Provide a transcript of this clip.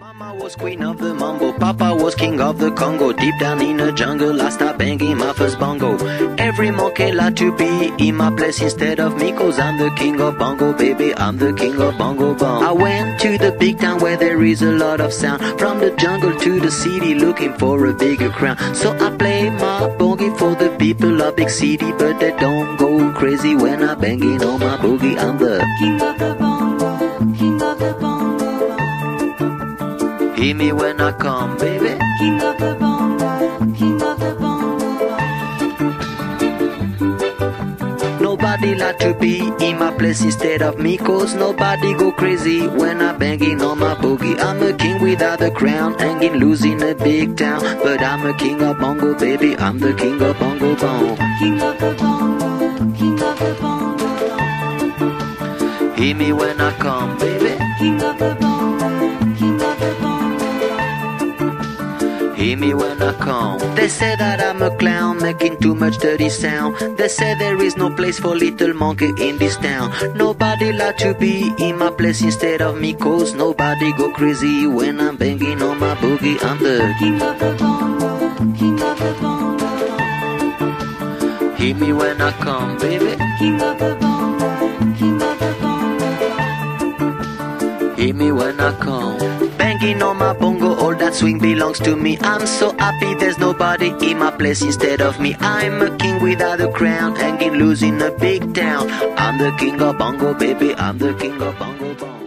Mama was queen of the mambo, Papa was king of the Congo. Deep down in the jungle, I start banging my first bongo. Every monkey like to be in my place instead of me, 'cause I'm the king of bongo, baby, I'm the king of bongo bong. I went to the big town where there is a lot of sound, from the jungle to the city looking for a bigger crown. So I play my boogie for the people of big city, but they don't go crazy when I'm banging on my boogie. I'm the king of the bongo, king of the bongo. Hear me when I come, baby. King of the bongo, king of the bongo. Nobody like to be in my place instead of me, 'cause nobody go crazy when I'm banging on my boogie. I'm a king without a crown, hanging loose in a big town, but I'm a king of bongo, baby, I'm the king of bongo bong. King of the bongo, king of the bongo. Hear me when I come, baby. King of the bongo, king of the bongo. Hear me when I come. They say that I'm a clown, making too much dirty sound. They say there is no place for little monkey in this town. Nobody like to be in my place instead of me, 'cause nobody go crazy when I'm banging on my boogie. I'm the king of the bongo, king of the bongo. Hear me when I come, baby. King of the bongo, king of the bongo. Hear me when I come. Banging on my bongo, all that swing belongs to me. I'm so happy there's nobody in my place instead of me. I'm a king without a crown, hanging loose in a big town. I'm the king of bongo, baby, I'm the king of bongo bong.